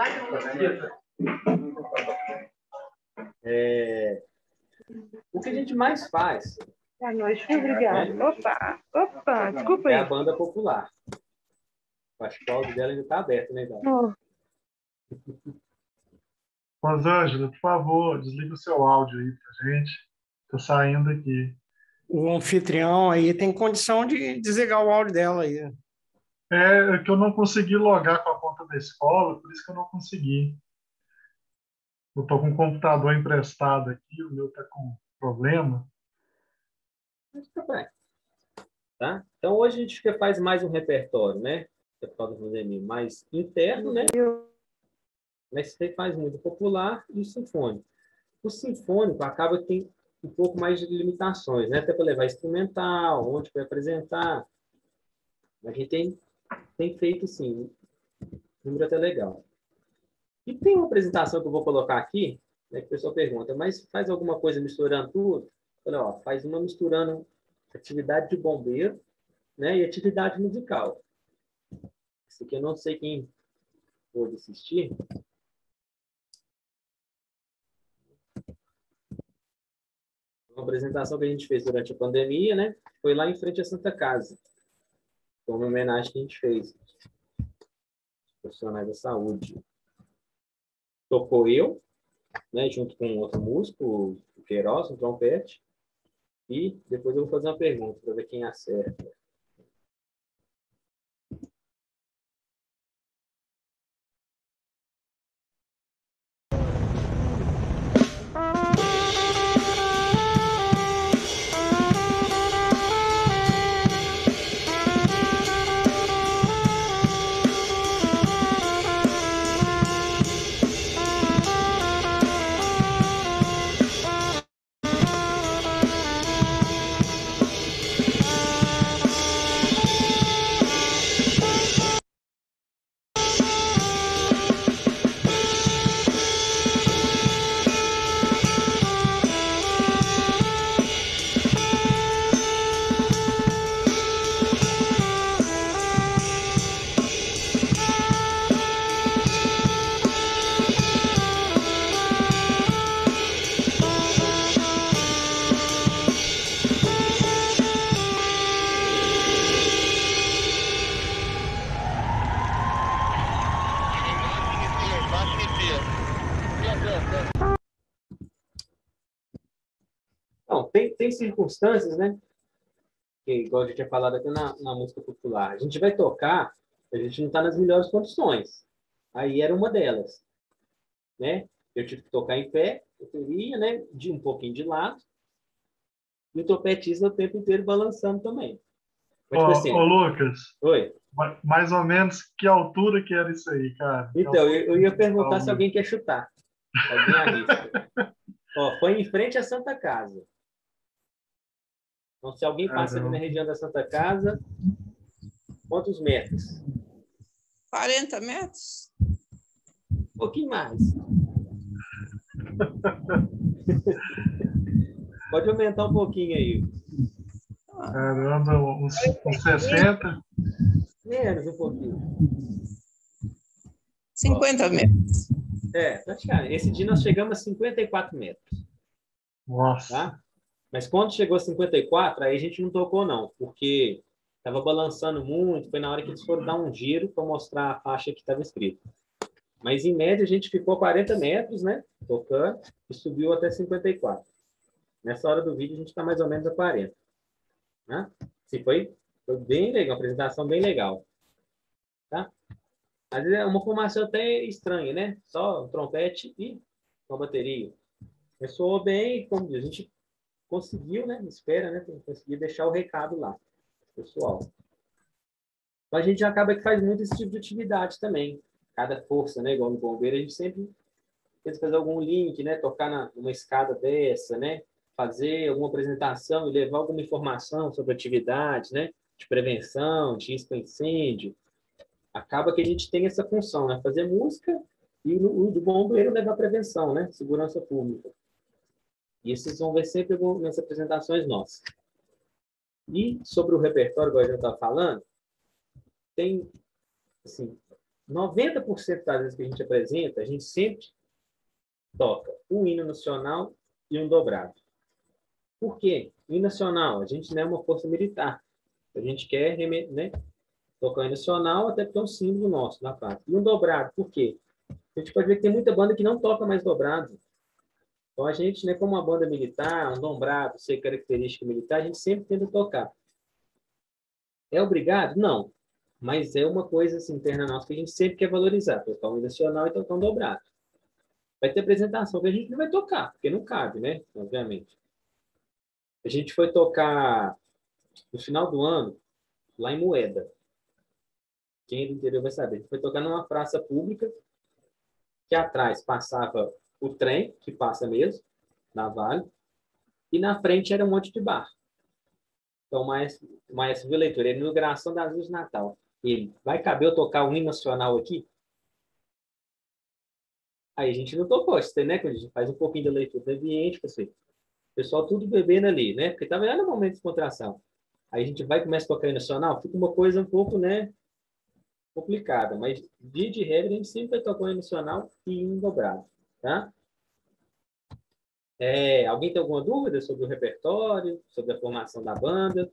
É... O que a gente mais faz... Boa noite, obrigado. É, opa, opa, desculpa aí. É a banda popular. Acho que o áudio dela ainda está aberto, né, Dal? Oh. Rosângela, por favor, desliga o seu áudio aí pra gente. Tô saindo aqui. O anfitrião aí tem condição de desligar o áudio dela aí. É que eu não consegui logar com a conta da escola, por isso que eu não consegui. Eu tô com um computador emprestado aqui, o meu tá com problema. Tá bem. Tá? Então, hoje a gente faz mais um repertório, né? Mais interno, né? Mas você faz muito popular e sinfônico. O sinfônico acaba que tem um pouco mais de limitações, né? Até para levar instrumental, onde vai apresentar. A gente tem, tem feito, sim, um número até legal. E tem uma apresentação que eu vou colocar aqui, né, que o pessoal pergunta, mas faz alguma coisa misturando tudo? Eu falei, ó, faz uma misturando atividade de bombeiro, né, e atividade musical. Isso aqui eu não sei quem pôde assistir. Uma apresentação que a gente fez durante a pandemia, né? Foi lá em frente à Santa Casa. Foi uma homenagem que a gente fez. Profissionais da saúde. Tocou eu, né, junto com outro músico, o Queiroz, um trompete. E depois eu vou fazer uma pergunta para ver quem acerta. Não, tem, tem circunstâncias, né? Que, igual a gente tinha falado aqui na, na música popular. A gente vai tocar, a gente não está nas melhores condições. Aí era uma delas, né? Eu tive que tocar em pé, eu teria, né? De um pouquinho de lado. E o trompetista o tempo inteiro balançando também. Mas, Ô, tipo assim, ô, Lucas, oi. ma- mais ou menos que altura que era isso aí, cara? Que Então, altura eu, eu ia que perguntar tava? se alguém quer chutar. Alguém arrisca. Ó, foi em frente à Santa Casa. Então, se alguém passa ali na Caramba. região da Santa Casa, quantos metros? quarenta metros? Um pouquinho mais. Pode aumentar um pouquinho aí. Caramba, uns, uns sessenta? Menos um pouquinho. cinquenta metros. É, praticamente. Esse dia nós chegamos a cinquenta e quatro metros. Nossa. Tá? Mas quando chegou a cinquenta e quatro, aí a gente não tocou, não. Porque estava balançando muito. Foi na hora que eles foram dar um giro para mostrar a faixa que estava escrita. Mas, em média, a gente ficou quarenta metros, né? Tocando. E subiu até cinquenta e quatro. Nessa hora do vídeo, a gente está mais ou menos a quarenta. Né? Sim, foi, foi bem legal. Uma apresentação bem legal. Tá? Às vezes é uma formação até estranha, né? Só um trompete e uma bateria. Mas soou bem, como diz, a gente conseguiu, né? Espera, né? Conseguir deixar o recado lá, pessoal. Então, a gente acaba que faz muito esse tipo de atividade também. Cada força, né? Igual no bombeiro, a gente sempre tenta fazer algum link, né? Tocar na, numa escada dessa, né? Fazer alguma apresentação e levar alguma informação sobre atividades, né? De prevenção, de risco a incêndio. Acaba que a gente tem essa função, né? Fazer música e o do bombeiro levar prevenção, né? Segurança pública. E vocês vão ver sempre nas apresentações nossas. E sobre o repertório, igual a gente estava falando, tem, assim, noventa por cento das vezes que a gente apresenta, a gente sempre toca um hino nacional e um dobrado. Por quê? O hino nacional, a gente não é uma força militar. A gente quer, né, tocar o hino nacional até porque é um símbolo nosso, da pátria. E um dobrado, por quê? A gente pode ver que tem muita banda que não toca mais dobrado. Então, a gente, né, como uma banda militar, um dobrado, ser característica militar, a gente sempre tenta tocar. É obrigado? Não. Mas é uma coisa assim, interna nossa que a gente sempre quer valorizar. Tocar um nacional e tocar um dobrado. Vai ter apresentação que a gente não vai tocar, porque não cabe, né? Obviamente. A gente foi tocar no final do ano, lá em Moeda. Quem é do interior vai saber. A gente foi tocar numa praça pública, que atrás passava o trem, que passa mesmo, na Vale, e na frente era um monte de bar. Então, o maestro, o maestro viu a leitura, ele inauguração das luzes de Natal. Ele, vai caber eu tocar o hino nacional aqui? Aí a gente não tocou, né? Quando a gente faz um pouquinho da leitura do ambiente, assim, o pessoal tudo bebendo ali, né? Porque estava já no momento de contração. Aí a gente vai e começa a tocar em nacional, fica uma coisa um pouco, né, complicada, mas dia de regra a gente sempre vai tocar em nacional e em dobrado, tá? É, alguém tem alguma dúvida sobre o repertório, sobre a formação da banda?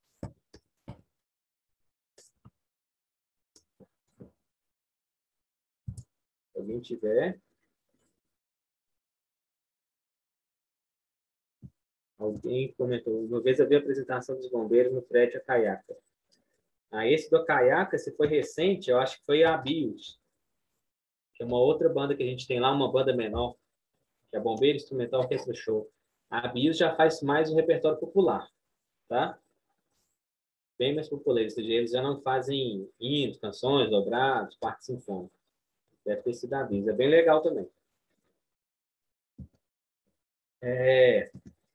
Se alguém tiver. Alguém comentou, uma vez eu vi a apresentação dos bombeiros no prédio Acaiaca. Ah, esse do Acaiaca, se foi recente, eu acho que foi a Bios, que é uma outra banda que a gente tem lá, uma banda menor, que é Bombeiro Instrumental Orquestra Show. A Bios já faz mais um repertório popular, tá? Bem mais popular, ou seja, eles já não fazem hinos, canções, dobrados, parte sinfônica. Deve ter sido a Bios, é bem legal também. É...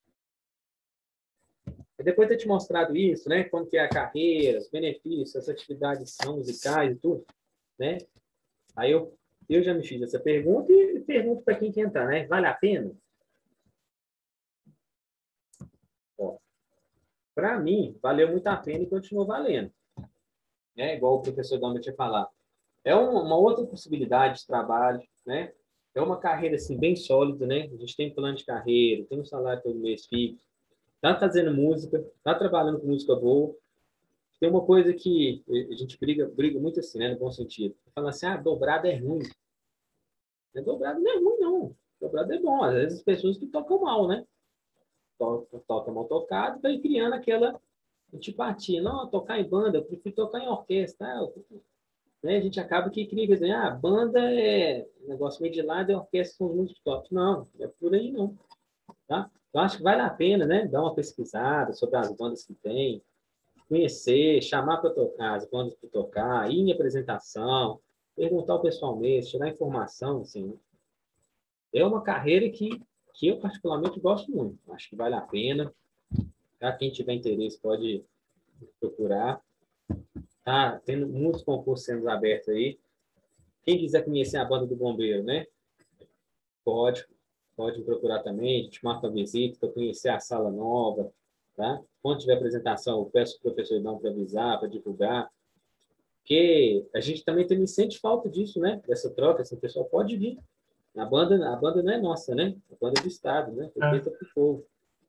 Depois de ter te mostrado isso, né? Como que é a carreira, os benefícios, as atividades são musicais e tudo, né? Aí eu, eu já me fiz essa pergunta e pergunto para quem quer entrar, né? Vale a pena? Para mim, valeu muito a pena e continua valendo. É igual o professor Dama tinha falado. É uma, uma outra possibilidade de trabalho, né? É uma carreira assim, bem sólida, né? A gente tem plano de carreira, tem um salário todo mês fixo, tá fazendo música, tá trabalhando com música boa. Tem uma coisa que a gente briga, briga muito assim, né? No bom sentido. Fala assim, ah, dobrado é ruim. Dobrado não é ruim, não. Dobrado é bom. Às vezes as pessoas que tocam mal, né? Toca, toca mal tocado, vai criando aquela antipatia. Não, tocar em banda, eu prefiro tocar em orquestra. Né? A gente acaba que cria, dizer, ah, banda é um negócio meio de lado e orquestra são muito top. Não, é por aí não. Tá? Eu acho que vale a pena, né? Dar uma pesquisada sobre as bandas que tem, conhecer, chamar para tocar, as bandas para tocar, ir em apresentação, perguntar ao pessoal mesmo, tirar informação, assim. É uma carreira que, que eu particularmente gosto muito. Acho que vale a pena. Tá? Quem tiver interesse pode procurar. Tá tendo muitos concursos sendo abertos aí. Quem quiser conhecer a banda do Bombeiro, né? Pode, pode me procurar também. A gente marca uma visita para conhecer a sala nova, tá? Quando tiver apresentação, eu peço para o professor Idão para avisar, para divulgar. Porque a gente também tem, sente falta disso, né? Dessa troca, assim, o pessoal pode vir. A banda, a banda não é nossa, né? A banda é do Estado, né? Foi feita para o povo.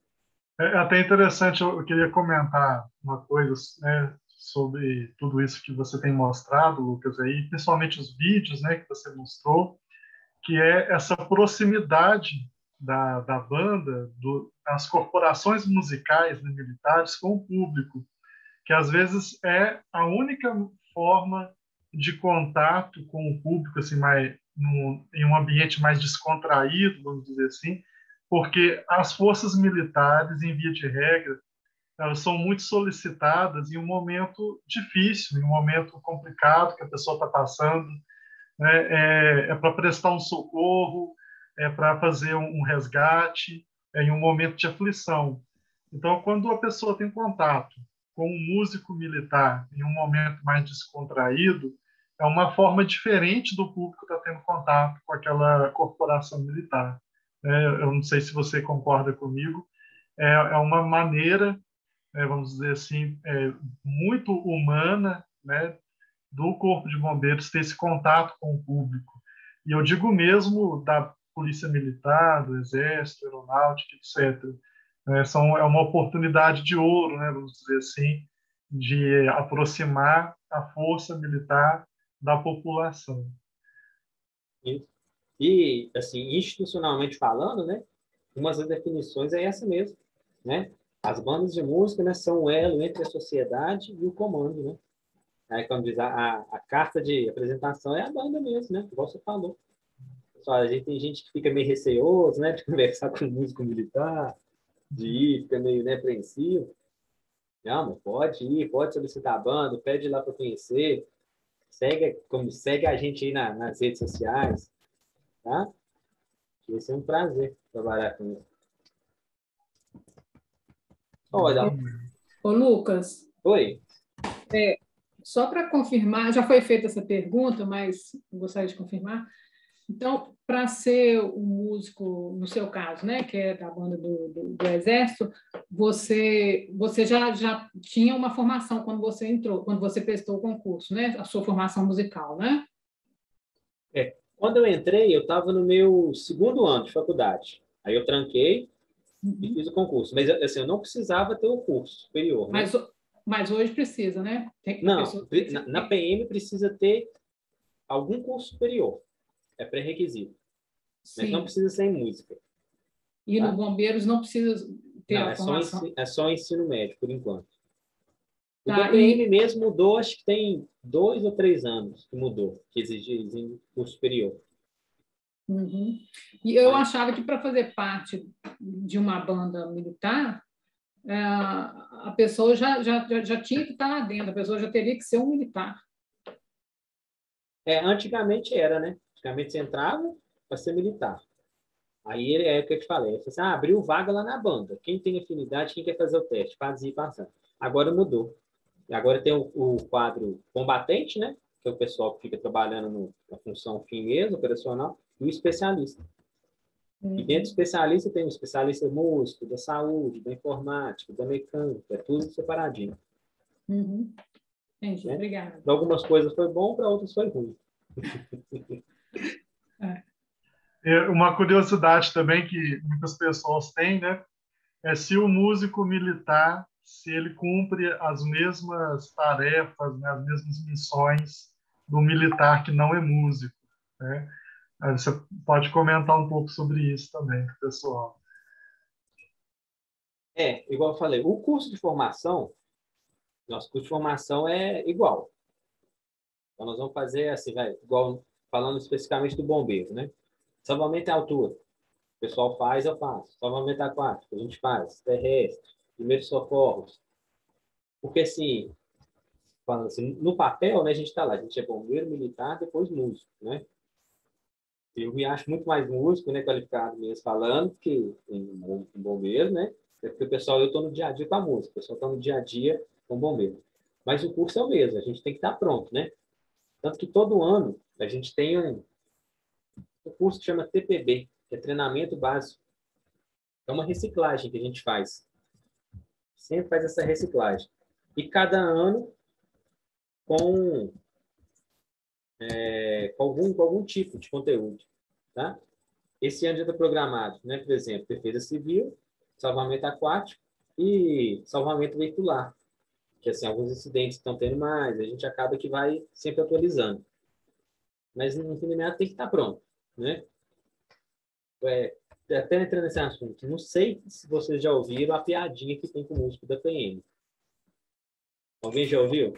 É até interessante, eu queria comentar uma coisa, né, sobre tudo isso que você tem mostrado, Lucas, aí, principalmente os vídeos, né, que você mostrou, que é essa proximidade da, da banda, do, das corporações musicais, né, militares com o público, que às vezes é a única forma de contato com o público, assim, mais, num, em um ambiente mais descontraído, vamos dizer assim, porque as forças militares, em via de regra, elas são muito solicitadas em um momento difícil, em um momento complicado que a pessoa está passando, né? É, é para prestar um socorro, é para fazer um resgate, é em um momento de aflição. Então, quando a pessoa tem contato com um músico militar em um momento mais descontraído, é uma forma diferente do público estar tendo contato com aquela corporação militar. Eu não sei se você concorda comigo, é uma maneira, vamos dizer assim, muito humana, né, do Corpo de Bombeiros ter esse contato com o público. E eu digo mesmo da Polícia Militar, do Exército, Aeronáutica, etcétera. É, são, é uma oportunidade de ouro, né, vamos dizer assim, de aproximar a força militar da população. Isso. E, assim, institucionalmente falando, né, uma das definições é essa mesmo, né? As bandas de música, né, são o elo entre a sociedade e o comando, né? Aí, quando diz a, a, a carta de apresentação, é a banda mesmo, né? Igual você falou. Só, a gente, tem gente que fica meio receoso, né, de conversar com o músico militar, de ir, fica meio, né, apreensivo. Não, mas pode ir, pode solicitar a banda, pede lá para conhecer. Segue, como, segue a gente aí na, nas redes sociais, tá? Vai ser um prazer trabalhar com isso. Olha. Ô, Lucas. Oi. É, só para confirmar, já foi feita essa pergunta, mas gostaria de confirmar. Então, para ser um músico, no seu caso, né, que é da banda do, do, do Exército, você, você já, já tinha uma formação quando você entrou, quando você prestou o concurso, né? A sua formação musical, né? É, quando eu entrei, eu estava no meu segundo ano de faculdade. Aí eu tranquei uhum. e fiz o concurso. Mas assim, eu não precisava ter o curso superior, né? Mas, mas hoje precisa, né? Tem, não, pessoa... na, na P M precisa ter algum curso superior. É pré-requisito. Mas não precisa ser em música. E tá? no Bombeiros não precisa ter não, a é formação? Só ensino, é só ensino médio, por enquanto. O tá, da P M e... mesmo mudou, acho que tem dois ou três anos que mudou, que exigia curso superior. Uhum. E eu Mas... achava que para fazer parte de uma banda militar, a pessoa já, já, já tinha que estar lá dentro, a pessoa já teria que ser um militar. É, antigamente era, né? Antigamente você entrava para ser militar. Aí é o que eu te falei. Eu falei assim, ah, abriu vaga lá na banda. Quem tem afinidade, quem quer fazer o teste, fazia e passar. Agora mudou. Agora tem o, o quadro combatente, né? Que é o pessoal que fica trabalhando no, na função fim mesmo, operacional, e o especialista. Uhum. E dentro do especialista tem o especialista músico, da saúde, da informática, da mecânica, é tudo separadinho. Uhum. Entendi, né? obrigada. Para algumas coisas foi bom, para outras foi ruim. é. Uma curiosidade também que muitas pessoas têm, né? É se o músico militar, se ele cumpre as mesmas tarefas, né, as mesmas missões do militar que não é músico, né? Você pode comentar um pouco sobre isso também, pessoal. É, igual eu falei, o curso de formação, nosso curso de formação é igual. Então, nós vamos fazer assim, vai, igual falando especificamente do bombeiro, né? Salvamento em altura. O pessoal faz, eu faço. Salvamento aquático, a gente faz. Terrestre, primeiros socorros. Porque, assim, falando assim, no papel, né, a gente está lá, a gente é bombeiro, militar, depois músico, né? Eu me acho muito mais músico, né, qualificado mesmo falando, que um bombeiro, né? Porque o pessoal, eu estou no dia a dia com a música, o pessoal está no dia a dia com o bombeiro. Mas o curso é o mesmo, a gente tem que estar pronto, né? Tanto que todo ano a gente tem um, um curso que chama T P B, que é treinamento básico. É uma reciclagem que a gente faz. Sempre faz essa reciclagem. E cada ano com, é, com, algum, com algum tipo de conteúdo. Tá? Esse ano já está programado, né? Por exemplo, defesa civil, salvamento aquático e salvamento veicular. Que assim, alguns incidentes estão tendo mais, a gente acaba que vai sempre atualizando. Mas no entendimento tem que estar pronto, né? É, até entrando nesse assunto, não sei se vocês já ouviram a piadinha que tem com o músico da P M. Alguém já ouviu?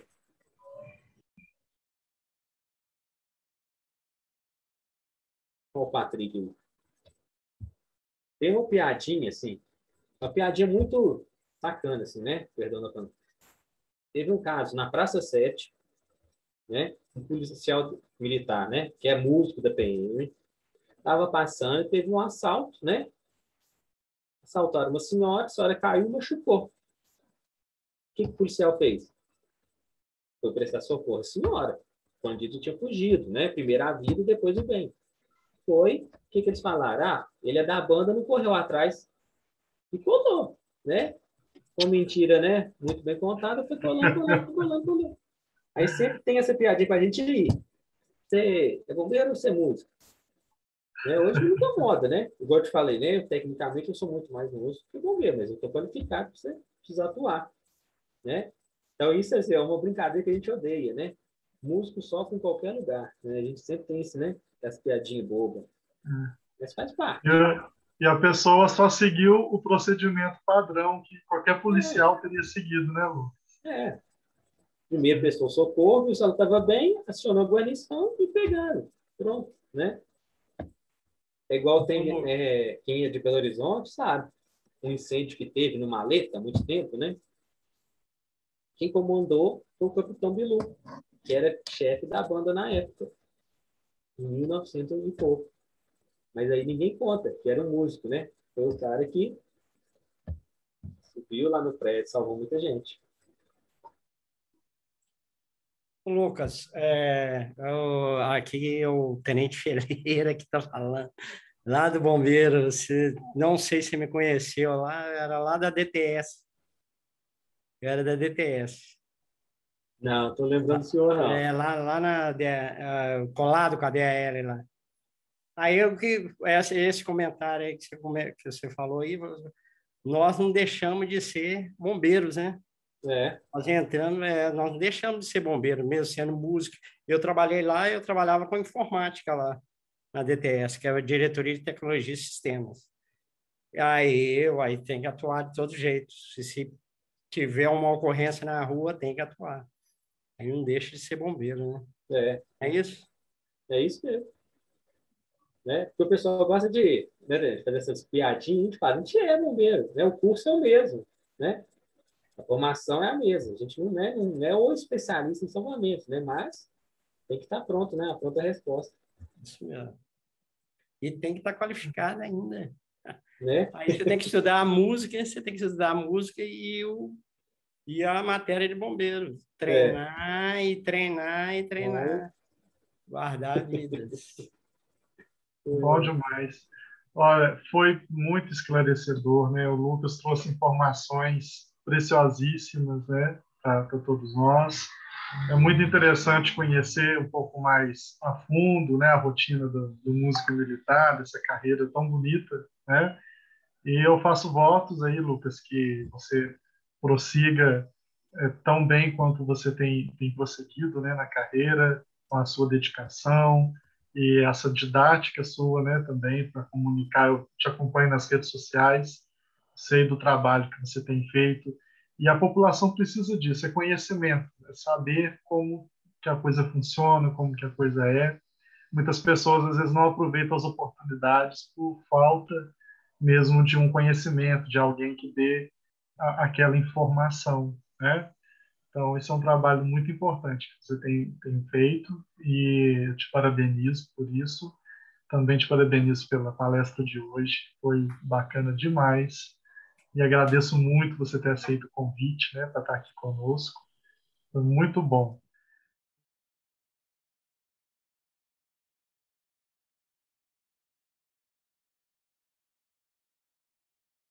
Olha o Patrick. Tem uma piadinha, assim, uma piadinha muito sacana, assim, né? Perdão da palavra. Teve um caso na Praça sete, né? Um policial militar, né? Que é músico da P M. Estava passando e teve um assalto, né? Assaltaram uma senhora, a senhora caiu e machucou. O que, que o policial fez? Foi prestar socorro à senhora. O bandido tinha fugido, né? Primeiro a vida e depois o bem. Foi, o que, que eles falaram? Ah, ele é da banda, não correu atrás. E colou, né? Uma mentira, né? Muito bem contada, foi colando, colando, colando, colando. Aí sempre tem essa piadinha pra gente ir. Você é bombeiro ou você é músico? Né? Hoje me incomoda, né? Igual eu te falei, né? Tecnicamente eu sou muito mais músico que bombeiro, mas eu estou qualificado para você precisar atuar, né? Então isso assim, é uma brincadeira que a gente odeia, né? Músico sofre em qualquer lugar, né? A gente sempre tem isso, né? Essa piadinha boba. Mas faz parte. E, e a pessoa só seguiu o procedimento padrão que qualquer policial é. teria seguido, né, Lu? É. Primeiro prestou socorro, se ela estava bem, acionou a guarnição e pegaram. Pronto, né? É igual tem é, quem é de Belo Horizonte, sabe? Um incêndio que teve no Maleta há muito tempo, né? Quem comandou foi o Capitão Bilu, que era chefe da banda na época, em mil e novecentos e pouco. Mas aí ninguém conta, que era um músico, né? Foi o cara que subiu lá no prédio, salvou muita gente. Lucas, é, eu, aqui é o Tenente Ferreira que está falando, lá do Bombeiro. Você, não sei se me conheceu lá, era lá da D T S. Eu era da D T S. Não, estou lembrando do senhor, não. É, lá, lá na, uh, colado com a D A L lá. Aí eu que esse, esse comentário aí que você, que você falou aí, nós não deixamos de ser bombeiros, né? É. Nós entrando, é, nós não deixamos de ser bombeiros, mesmo sendo músico. Eu trabalhei lá, eu trabalhava com informática lá, na D T S, que é a Diretoria de Tecnologia e Sistemas. Aí eu aí tem que atuar de todo jeito. Se, se tiver uma ocorrência na rua, tem que atuar. Aí não deixa de ser bombeiro, né? É. É isso? É isso mesmo. Né? Porque o pessoal gosta de, né, de fazer essas piadinhas, a gente fala, a gente é bombeiro, né? O curso é o mesmo, né? A formação é a mesma. A gente não é, não é o especialista em salvamento, né? Mas tem que estar pronto, né? A pronta resposta. Isso mesmo. E tem que estar qualificado ainda. Né? Aí você tem que estudar a música, você tem que estudar a música e, o, e a matéria de bombeiro. Treinar é. e treinar e treinar. É. Guardar vidas. Bom demais. Olha, foi muito esclarecedor, né? O Lucas trouxe informações preciosíssimas, né, para todos nós. É muito interessante conhecer um pouco mais a fundo, né, a rotina do, do músico militar, dessa carreira tão bonita, né? E eu faço votos aí, Lucas, que você prossiga é, tão bem quanto você tem, tem prosseguido, né, na carreira, com a sua dedicação e essa didática sua, né, também para comunicar. Eu te acompanho nas redes sociais, sei do trabalho que você tem feito, e a população precisa disso, é conhecimento, é saber como que a coisa funciona, como que a coisa é. Muitas pessoas às vezes não aproveitam as oportunidades por falta mesmo de um conhecimento, de alguém que dê a, aquela informação, né? Então, esse é um trabalho muito importante que você tem, tem feito e eu te parabenizo por isso. Também te parabenizo pela palestra de hoje, foi bacana demais. E agradeço muito você ter aceito o convite, né, para estar aqui conosco. Foi muito bom.